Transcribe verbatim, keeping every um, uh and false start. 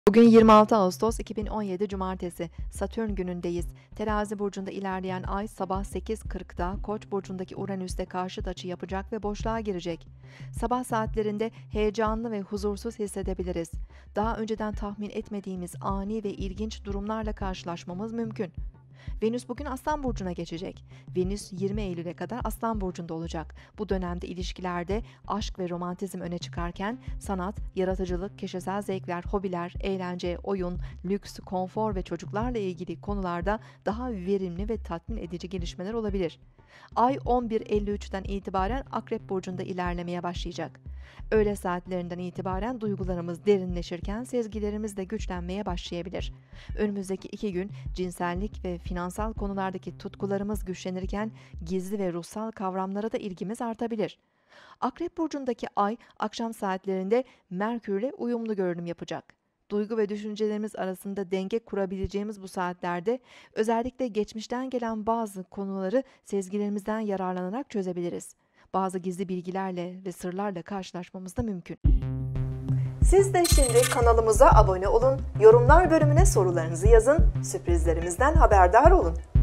Bugün yirmi altı Ağustos iki bin on yedi Cumartesi, Satürn günündeyiz. Terazi burcunda ilerleyen ay sabah sekiz kırkta Koç burcundaki Uranüs'te karşıt açı yapacak ve boşluğa girecek. Sabah saatlerinde heyecanlı ve huzursuz hissedebiliriz. Daha önceden tahmin etmediğimiz ani ve ilginç durumlarla karşılaşmamız mümkün. Venüs bugün Aslan burcuna geçecek. Venüs yirmi Eylül'e kadar Aslan burcunda olacak. Bu dönemde ilişkilerde aşk ve romantizm öne çıkarken sanat, yaratıcılık, kişisel zevkler, hobiler, eğlence, oyun, lüks, konfor ve çocuklarla ilgili konularda daha verimli ve tatmin edici gelişmeler olabilir. Ay on bir elli üçten itibaren Akrep burcunda ilerlemeye başlayacak. Öğle saatlerinden itibaren duygularımız derinleşirken sezgilerimiz de güçlenmeye başlayabilir. Önümüzdeki iki gün cinsellik ve finansal konulardaki tutkularımız güçlenirken gizli ve ruhsal kavramlara da ilgimiz artabilir. Akrep burcundaki ay akşam saatlerinde Merkürle uyumlu görünüm yapacak. Duygu ve düşüncelerimiz arasında denge kurabileceğimiz bu saatlerde özellikle geçmişten gelen bazı konuları sezgilerimizden yararlanarak çözebiliriz. Bazı gizli bilgilerle ve sırlarla karşılaşmamız da mümkün. Siz de şimdi kanalımıza abone olun, yorumlar bölümüne sorularınızı yazın, sürprizlerimizden haberdar olun.